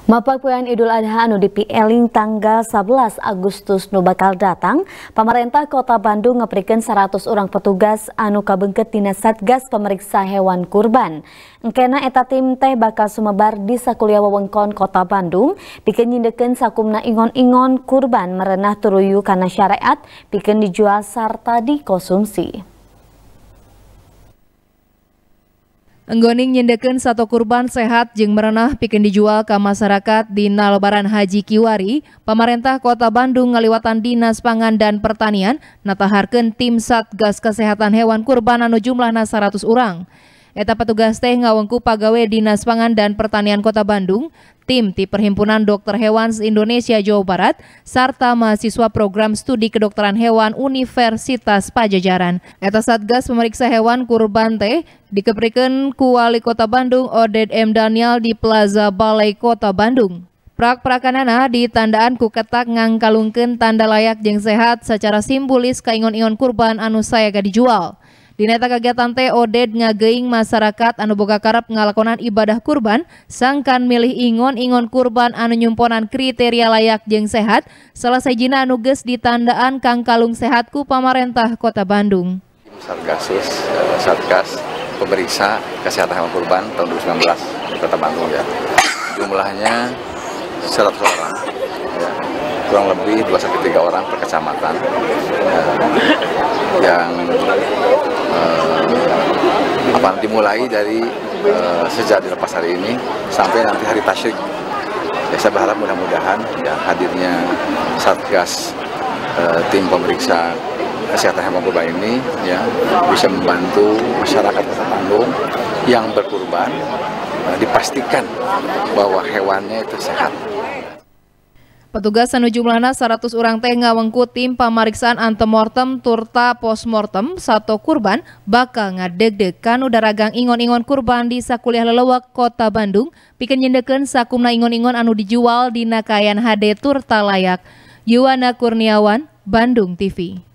Mapak poean Idul Adha anu dipieling tanggal 11 Agustus nu bakal datang, pemerintah Kota Bandung ngeprikeun 100 orang petugas anu kabeungkeut dina Satgas Pemeriksa Hewan Kurban. Engkena eta tim teh bakal sumebar di sakuliah wewengkon Kota Bandung pikeun nyindekeun sakumna ingon-ingon kurban merenah turuyu kana syariat pikeun dijual sarta dikonsumsi. Enggoning nyendekeun sato kurban sehat jeung merenah pikeun dijual ka masyarakat dina Lebaran Haji Kiwari, pemerintah Kota Bandung ngaliwatan Dinas Pangan dan Pertanian nataharkeun tim Satgas Kesehatan Hewan Kurban anu jumlahna 100 urang. Eta petugas teh ngawengku pagawe Dinas Pangan dan Pertanian Kota Bandung, tim ti Perhimpunan Dokter Hewan Indonesia Jawa Barat, sarta mahasiswa program studi kedokteran hewan Universitas Pajajaran. Eta Satgas Pemeriksa Hewan Kurban teh dikeprikeun ku Wali Kota Bandung Oded M. Daniel di Plaza Balai Kota Bandung. Prak-prakanana ditandaan ku ketak ngangkalungkeun tanda layak jeung sehat secara simbolis ka ingon-ingon kurban anu sayaga dijual. Dina eta kagiatan teh Oded ngageuing masyarakat anu boga karep ngalakonan ibadah kurban sangkan milih ingon-ingon kurban anu nyumponan kriteria layak jeung sehat, salah sajina anu geus ditandaan kang kalung sehat ku pamarentah Kota Bandung. Satgas Pemeriksa Kesehatan Hewan Kurban tahun 2019 di Kota Bandung ya. Jumlahnya 100 orang. Ya. Kurang lebih 2-3 orang per kecamatan. Yang dimulai dari sejak dilepas hari ini sampai nanti hari tasyrik. Ya, saya berharap mudah-mudahan ya, hadirnya Satgas tim pemeriksa kesehatan hewan kurban ini ya bisa membantu masyarakat Kota Bandung yang berkurban dipastikan bahwa hewannya itu sehat. Petugas anu jumlahna 100 urang teh ngawengku tim pamariksaan antemortem turta postmortem sato kurban bakal ngadegdeg kanu daragang ingon-ingon kurban di sakuliah lelewek Kota Bandung pikeun nyendekeun sakumna ingon-ingon anu dijual dina kayan HD turta layak. Yuwana Kurniawan, Bandung TV.